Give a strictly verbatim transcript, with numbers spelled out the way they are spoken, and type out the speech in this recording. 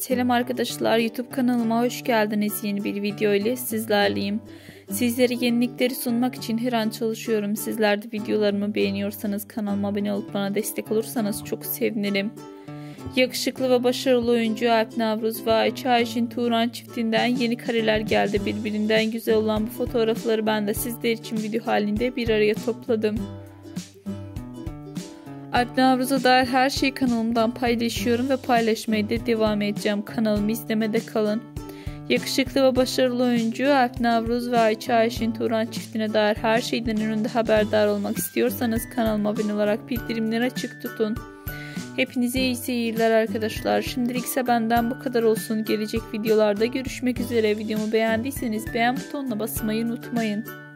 Selam arkadaşlar, YouTube kanalıma hoş geldiniz. Yeni bir video ile sizlerleyim. Sizlere yenilikleri sunmak için her an çalışıyorum. Sizler de videolarımı beğeniyorsanız kanalıma abone olup bana destek olursanız çok sevinirim. Yakışıklı ve başarılı oyuncu Alp Navruz ve Ayça Ayşin Turan çiftinden yeni kareler geldi. Birbirinden güzel olan bu fotoğrafları ben de sizler için video halinde bir araya topladım. Alp Navruz'a dair her şeyi kanalımdan paylaşıyorum ve paylaşmaya da devam edeceğim. Kanalımı izlemede kalın. Yakışıklı ve başarılı oyuncu Alp Navruz ve Ayça Ayşin Turan çiftine dair her şeyden önünde haberdar olmak istiyorsanız kanalıma abone olarak bildirimleri açık tutun. Hepinize iyi seyirler arkadaşlar. Şimdilik ise benden bu kadar olsun. Gelecek videolarda görüşmek üzere. Videomu beğendiyseniz beğen butonuna basmayı unutmayın.